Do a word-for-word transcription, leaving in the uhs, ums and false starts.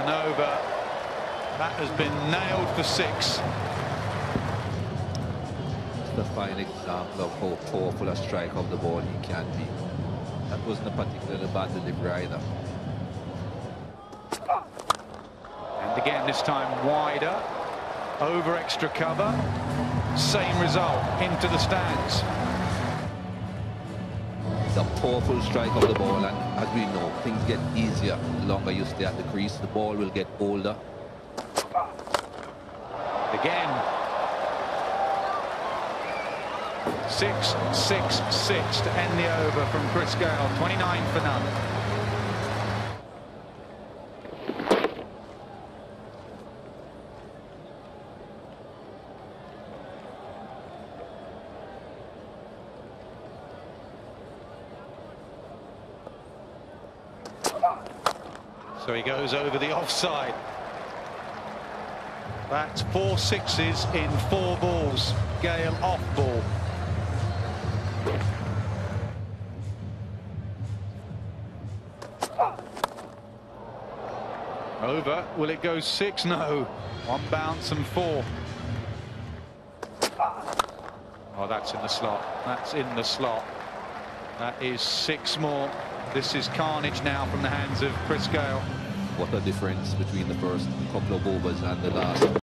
one over. That has been nailed for six. The fine example of how powerful a strike of the ball he can be. That wasn't a particularly bad delivery either. And again, this time wider, over extra cover. Same result, into the stands. It's a powerful strike of the ball, and as we know, things get easier the longer you stay at the crease. The ball will get older. Again. Six, six, six to end the over from Chris Gayle. twenty-nine for none. So he goes over the offside. That's four sixes in four balls. Gayle off ball. Over. Will it go six? No. One bounce and four. Oh, that's in the slot. That's in the slot. That is six more. This is carnage now from the hands of Chris Gayle. What a difference between the first couple of overs and the last.